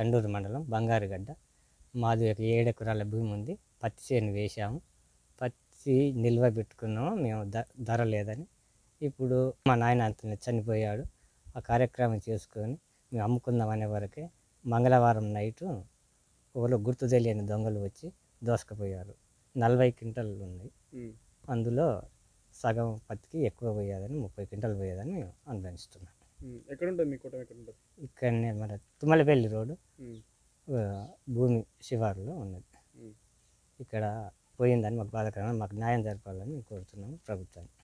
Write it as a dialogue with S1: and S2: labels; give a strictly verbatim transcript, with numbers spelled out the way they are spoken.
S1: చండూరు మండలం బంగారుగడ్డ. మాది ఒక ఏడు ఎకరాల భూమి ఉంది. పత్తి చేను వేసాము. పత్తి నిల్వ పెట్టుకున్నాము మేము, ద ధర లేదని. ఇప్పుడు మా నాయన అంత చనిపోయాడు. ఆ కార్యక్రమం చేసుకొని మేము అమ్ముకుందాం అనే వరకే మంగళవారం నైటు ఒకరు గుర్తు తెలియని దొంగలు వచ్చి దోసుకుపోయారు. నలభై క్వింటల్ ఉంది. అందులో సగం పత్తికి ఎక్కువ పోయేదని, ముప్పై క్వింటల్ పోయేదని మేము అనుభవిస్తున్నాం.
S2: ఎక్కడ ఉంటుంది మీ కుటుంబం? ఎక్కడ ఉంటుంది?
S1: ఇక్కడనే మన తుమ్మలపల్లి రోడ్డు భూమి శివారులో ఉన్నది. ఇక్కడ పోయిందని మాకు బాధాకరంగా, మాకు న్యాయం జరపాలని కోరుతున్నాము ప్రభుత్వాన్ని.